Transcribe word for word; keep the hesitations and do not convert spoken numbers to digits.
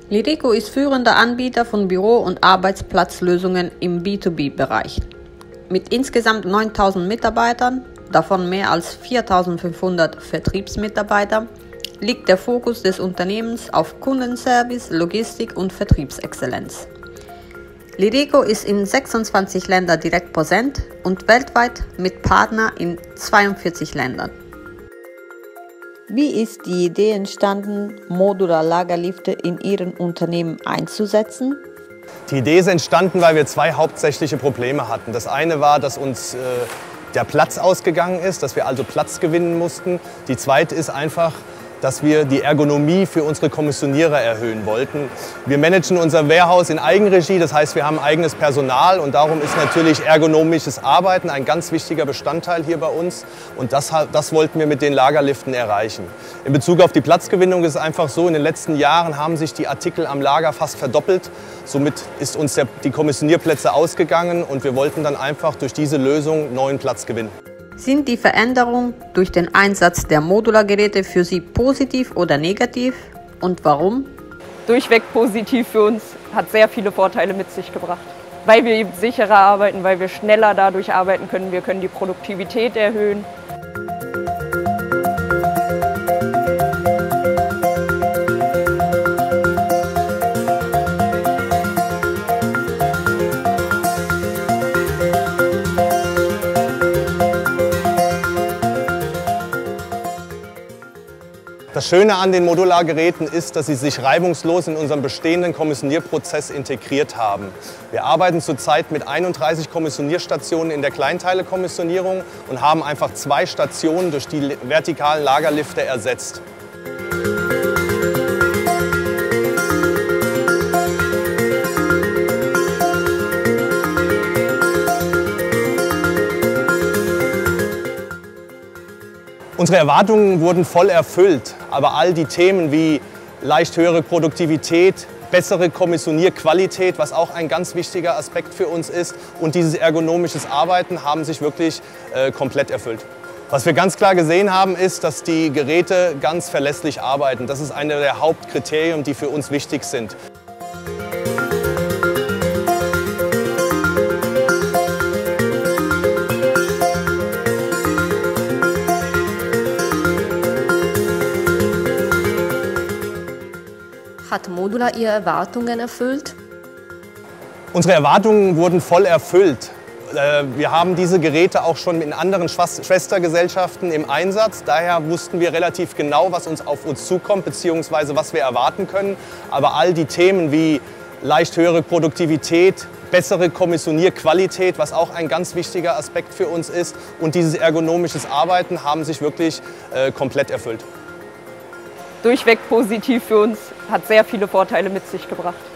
Lideco ist führender Anbieter von Büro- und Arbeitsplatzlösungen im B zwei B-Bereich. Mit insgesamt neuntausend Mitarbeitern, davon mehr als viertausendfünfhundert Vertriebsmitarbeiter, liegt der Fokus des Unternehmens auf Kundenservice, Logistik und Vertriebsexzellenz. Lideco ist in sechsundzwanzig Ländern direkt präsent und weltweit mit Partnern in zweiundvierzig Ländern. Wie ist die Idee entstanden, Modular-Lagerlifte in Ihrem Unternehmen einzusetzen? Die Idee ist entstanden, weil wir zwei hauptsächliche Probleme hatten. Das eine war, dass uns äh, der Platz ausgegangen ist, dass wir also Platz gewinnen mussten. Die zweite ist einfach, dass wir die Ergonomie für unsere Kommissionierer erhöhen wollten. Wir managen unser Warehouse in Eigenregie, das heißt, wir haben eigenes Personal und darum ist natürlich ergonomisches Arbeiten ein ganz wichtiger Bestandteil hier bei uns und das, das wollten wir mit den Lagerliften erreichen. In Bezug auf die Platzgewinnung ist es einfach so, in den letzten Jahren haben sich die Artikel am Lager fast verdoppelt. Somit ist uns der, die Kommissionierplätze ausgegangen und wir wollten dann einfach durch diese Lösung neuen Platz gewinnen. Sind die Veränderungen durch den Einsatz der Modulargeräte für Sie positiv oder negativ und warum? Durchweg positiv für uns, hat sehr viele Vorteile mit sich gebracht. Weil wir eben sicherer arbeiten, weil wir schneller dadurch arbeiten können, wir können die Produktivität erhöhen. Das Schöne an den Modulargeräten ist, dass sie sich reibungslos in unseren bestehenden Kommissionierprozess integriert haben. Wir arbeiten zurzeit mit einunddreißig Kommissionierstationen in der Kleinteile-Kommissionierung und haben einfach zwei Stationen durch die vertikalen Lagerlifte ersetzt. Unsere Erwartungen wurden voll erfüllt, aber all die Themen wie leicht höhere Produktivität, bessere Kommissionierqualität, was auch ein ganz wichtiger Aspekt für uns ist, und dieses ergonomisches Arbeiten haben sich wirklich äh, komplett erfüllt. Was wir ganz klar gesehen haben, ist, dass die Geräte ganz verlässlich arbeiten. Das ist einer der Hauptkriterien, die für uns wichtig sind. Hat Modular Ihre Erwartungen erfüllt? Unsere Erwartungen wurden voll erfüllt. Wir haben diese Geräte auch schon in anderen Schwestergesellschaften im Einsatz. Daher wussten wir relativ genau, was uns auf uns zukommt bzw. was wir erwarten können. Aber all die Themen wie leicht höhere Produktivität, bessere Kommissionierqualität, was auch ein ganz wichtiger Aspekt für uns ist, und dieses ergonomisches Arbeiten haben sich wirklich äh, komplett erfüllt. Durchweg positiv für uns, hat sehr viele Vorteile mit sich gebracht.